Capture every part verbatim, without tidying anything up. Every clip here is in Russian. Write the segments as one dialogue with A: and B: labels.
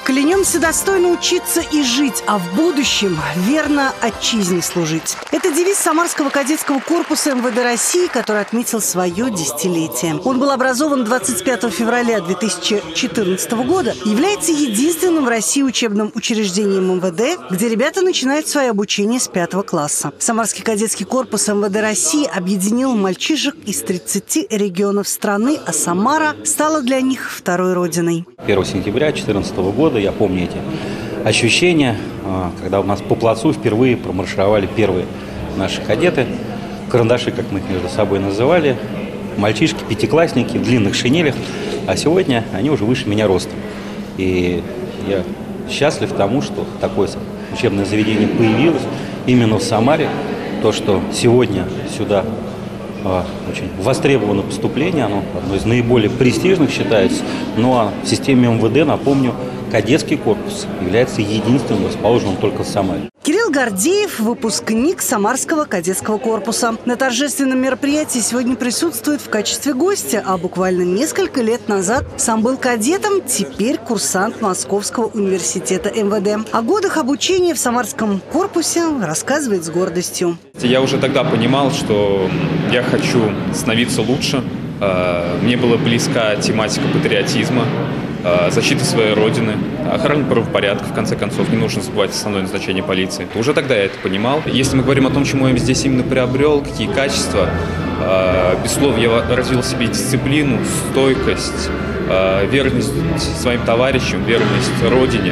A: Клянемся достойно учиться и жить, а в будущем верно отчизне служить. Это девиз Самарского кадетского корпуса эм вэ дэ России, который отметил свое десятилетие. Он был образован двадцать пятого февраля две тысячи четырнадцатого года, является единственным в России учебным учреждением эм вэ дэ, где ребята начинают свое обучение с пятого класса. Самарский кадетский корпус эм вэ дэ России объединил мальчишек из тридцати регионов страны, а Самара стала для них второй родиной.
B: первого сентября две тысячи четырнадцатого года я помню эти ощущения, когда у нас по плацу впервые промаршировали первые наши кадеты, карандаши, как мы их между собой называли, мальчишки, пятиклассники в длинных шинелях, а сегодня они уже выше меня ростом. И я счастлив тому, что такое учебное заведение появилось именно в Самаре. То, что сегодня сюда очень востребовано поступление, оно одно из наиболее престижных считается. Ну а в системе эм вэ дэ, напомню, кадетский корпус является единственным расположенным только в Самаре.
A: Кирилл Гордеев – выпускник Самарского кадетского корпуса. На торжественном мероприятии сегодня присутствует в качестве гостя, а буквально несколько лет назад сам был кадетом, теперь курсант Московского университета эм вэ дэ. О годах обучения в Самарском корпусе рассказывает с гордостью.
C: Я уже тогда понимал, что я хочу становиться лучше. Мне была близка тематика патриотизма, защиты своей родины, охраны правопорядка, в конце концов, не нужно забывать основное назначение полиции. Уже тогда я это понимал. Если мы говорим о том, чему я здесь именно приобрел, какие качества, безусловно, я развил в себе дисциплину, стойкость, верность своим товарищам, верность родине,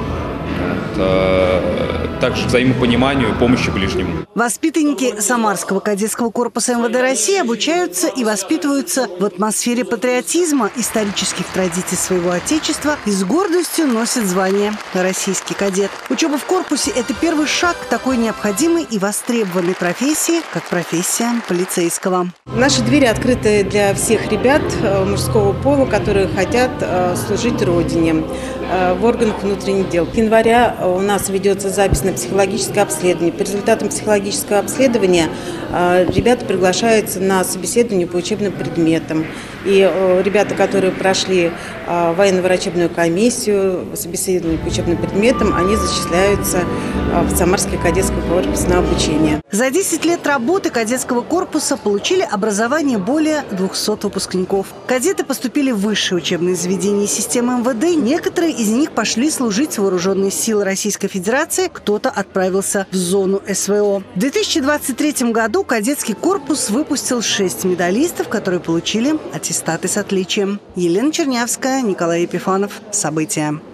C: также взаимопониманию и помощи ближнему.
A: Воспитанники Самарского кадетского корпуса эм вэ дэ России обучаются и воспитываются в атмосфере патриотизма, исторических традиций своего отечества и с гордостью носят звание «Российский кадет». Учеба в корпусе – это первый шаг к такой необходимой и востребованной профессии, как профессия полицейского.
D: Наши двери открыты для всех ребят мужского пола, которые хотят служить Родине в органах внутренних дел. С января у нас ведется запись на психологическое обследование. По результатам психологического обследования ребята приглашаются на собеседование по учебным предметам. И ребята, которые прошли военно-врачебную комиссию, собеседование по учебным предметам, они зачисляются в Самарский кадетский корпус на обучение.
A: За десять лет работы кадетского корпуса получили образование более двухсот выпускников. Кадеты поступили в высшие учебные заведения системы эм вэ дэ. Некоторые из них пошли служить в вооруженные силы Российской Федерации, кто-то отправился в зону эс вэ о. В две тысячи двадцать третьем году кадетский корпус выпустил шесть медалистов, которые получили аттестаты с отличием. Елена Чернявская, Николай Епифанов. События.